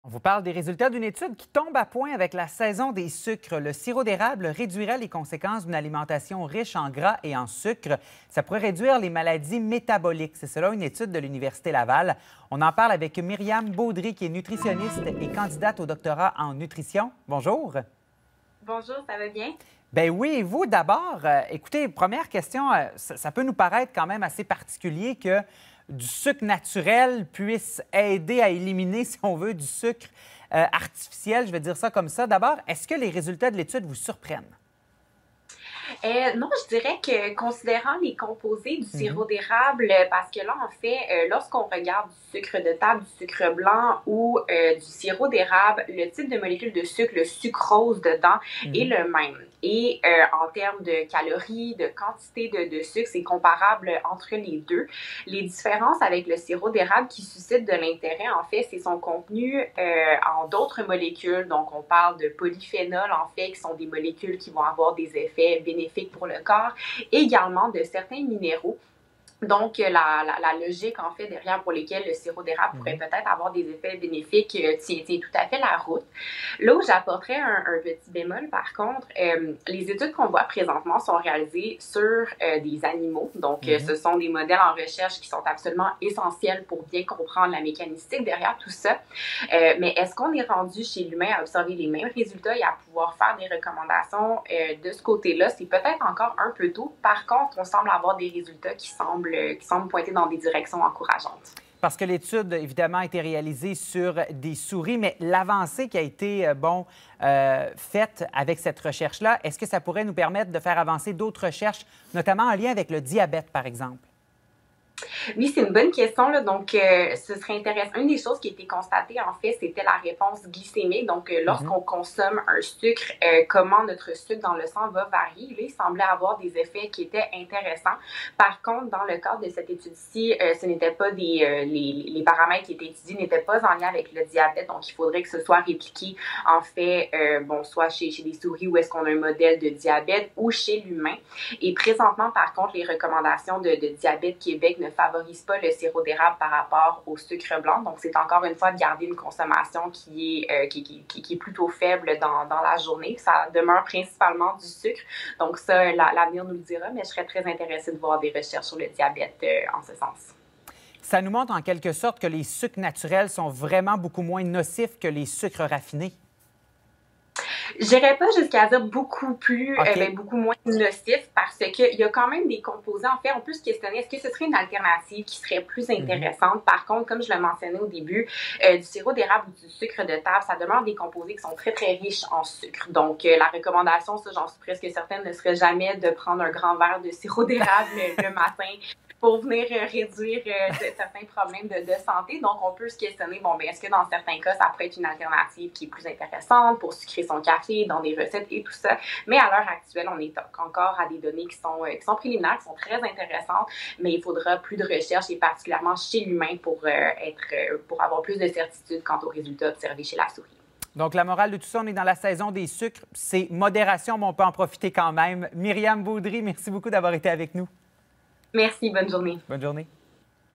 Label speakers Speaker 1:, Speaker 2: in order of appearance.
Speaker 1: On vous parle des résultats d'une étude qui tombe à point avec la saison des sucres. Le sirop d'érable réduirait les conséquences d'une alimentation riche en gras et en sucre. Ça pourrait réduire les maladies métaboliques. C'est selon une étude de l'Université Laval. On en parle avec Myriam Baudry, qui est nutritionniste et candidate au doctorat en nutrition. Bonjour.
Speaker 2: Bonjour, ça va bien?
Speaker 1: Ben oui, et vous d'abord, écoutez, première question, ça peut nous paraître quand même assez particulier que du sucre naturel puisse aider à éliminer, si on veut, du sucre artificiel, je vais dire ça comme ça. D'abord, est-ce que les résultats de l'étude vous surprennent?
Speaker 2: Non, je dirais que considérant les composés du sirop d'érable, parce que là, en fait, lorsqu'on regarde du sucre de table, du sucre blanc ou du sirop d'érable, le type de molécule de sucre, le sucrose dedans, est le même. Et en termes de calories, de quantité de sucre, c'est comparable entre les deux. Les différences avec le sirop d'érable qui suscite de l'intérêt, en fait, c'est son contenu en d'autres molécules. Donc, on parle de polyphénol, en fait, qui sont des molécules qui vont avoir des effets bénéfiques pour le corps, et également de certains minéraux. Donc, la logique, en fait, derrière pour lesquels le sirop d'érable pourrait peut-être avoir des effets bénéfiques tient tout à fait la route. Là où j'apporterais un petit bémol, par contre, les études qu'on voit présentement sont réalisées sur des animaux. Donc, ce sont des modèles en recherche qui sont absolument essentiels pour bien comprendre la mécanistique derrière tout ça. Mais est-ce qu'on est rendu chez l'humain à observer les mêmes résultats et à pouvoir faire des recommandations de ce côté-là? C'est peut-être encore un peu tôt. Par contre, on semble avoir des résultats qui semblent pointer dans des directions encourageantes.
Speaker 1: Parce que l'étude, évidemment, a été réalisée sur des souris, mais l'avancée qui a été, faite avec cette recherche-là, est-ce que ça pourrait nous permettre de faire avancer d'autres recherches, notamment en lien avec le diabète, par exemple?
Speaker 2: Oui, c'est une bonne question, là. Donc, ce serait intéressant. Une des choses qui a été constatée, en fait, c'était la réponse glycémique. Donc, lorsqu'on consomme un sucre, comment notre sucre dans le sang va varier. Là, il semblait avoir des effets qui étaient intéressants. Par contre, dans le cadre de cette étude-ci, ce n'était pas les paramètres qui étaient étudiés n'étaient pas en lien avec le diabète. Donc, il faudrait que ce soit répliqué, en fait, soit chez des souris où est-ce qu'on a un modèle de diabète ou chez l'humain. Et présentement, par contre, les recommandations de Diabète Québec ne favorise pas le sirop d'érable par rapport au sucre blanc. Donc, c'est encore une fois de garder une consommation qui est plutôt faible dans la journée. Ça demeure principalement du sucre. Donc, ça, l'avenir nous le dira, mais je serais très intéressée de voir des recherches sur le diabète en ce sens.
Speaker 1: Ça nous montre en quelque sorte que les sucres naturels sont vraiment beaucoup moins nocifs que les sucres raffinés.
Speaker 2: J'irais pas jusqu'à dire beaucoup plus, beaucoup moins nocif parce qu'il y a quand même des composés. En fait, on peut se questionner, est-ce que ce serait une alternative qui serait plus intéressante? Par contre, comme je le mentionnais au début, du sirop d'érable ou du sucre de table, ça demeure des composés qui sont très, très riches en sucre. Donc, la recommandation, ça, j'en suis presque certaine, ne serait jamais de prendre un grand verre de sirop d'érable le matin pour venir réduire certains problèmes de santé. Donc, on peut se questionner, est-ce que dans certains cas, ça pourrait être une alternative qui est plus intéressante pour sucrer son café dans des recettes et tout ça. Mais à l'heure actuelle, on est encore à des données qui sont préliminaires, qui sont très intéressantes, mais il faudra plus de recherche et particulièrement chez l'humain pour avoir plus de certitude quant aux résultats observés chez la souris.
Speaker 1: Donc, la morale de tout ça, on est dans la saison des sucres. C'est modération, mais on peut en profiter quand même. Myriam Baudry, merci beaucoup d'avoir été avec nous.
Speaker 2: Merci, bonne journée.
Speaker 1: Bonne journée.